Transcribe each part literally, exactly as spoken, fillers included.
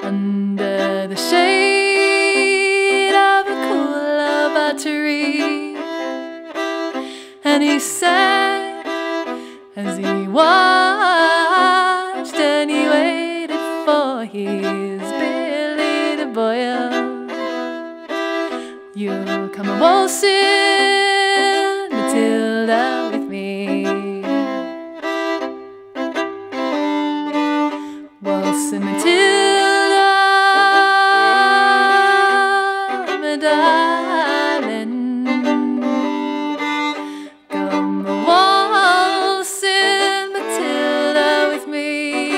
under the shade of a cooler tree, and he sang as he watched and he waited for his Billy to boil. You'll come a waltzing Matilda with me, waltzing Matilda, my darling. Come a waltzing Matilda with me.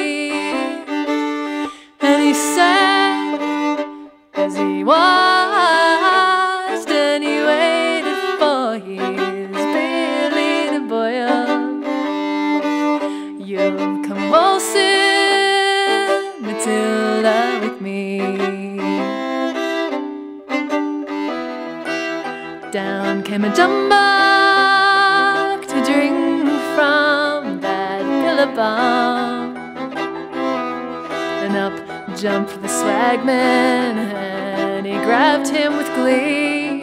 And he sang as he watched and he waited for his Billy to boil. You'll come waltzing Matilda with me. Down came a jumbuck to drink from that billabong, and up jumped the swagman and he grabbed him with glee,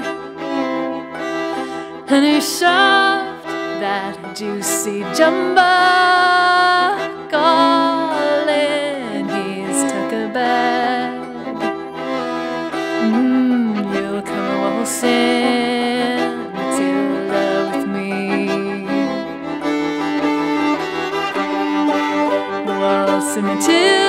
and he shoved that juicy jumbuck all in his tucker bag. Mm, you'll come waltzing Matilda with me, waltzing Matilda.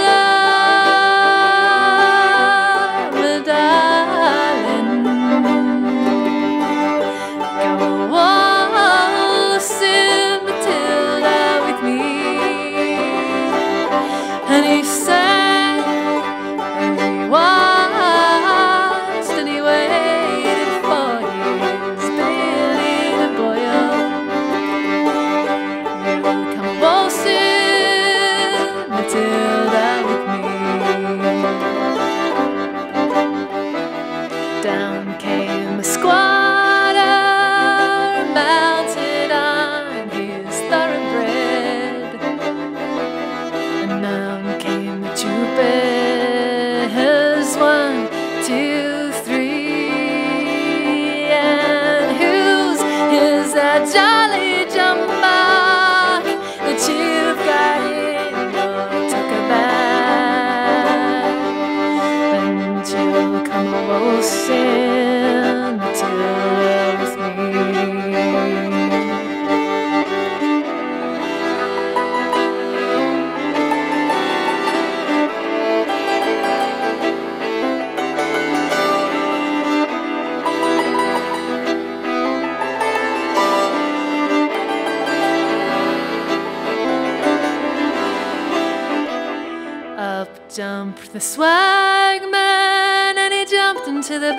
Jumped the swagman and he jumped into the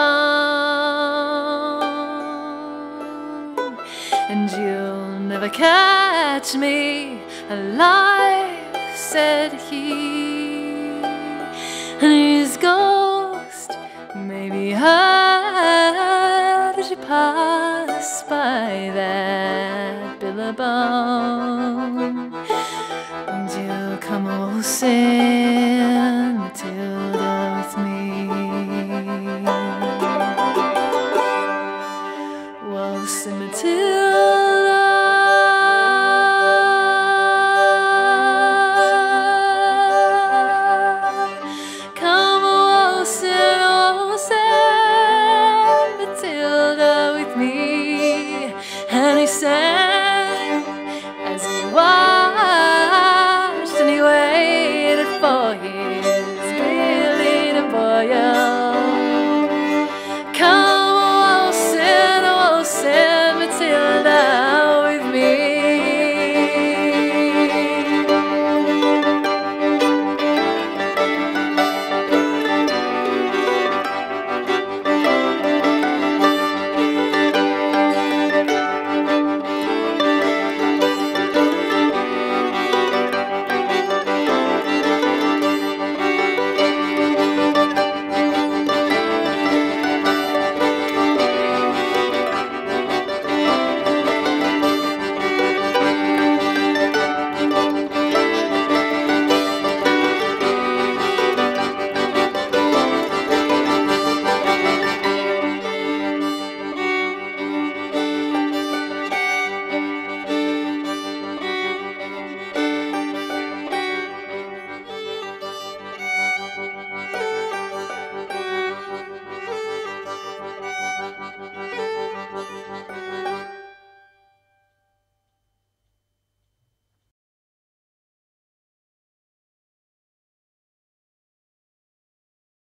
billabong, and you'll never catch me alive, said he, and his ghost may be heard as you pass by that billabong, and you'll come waltzing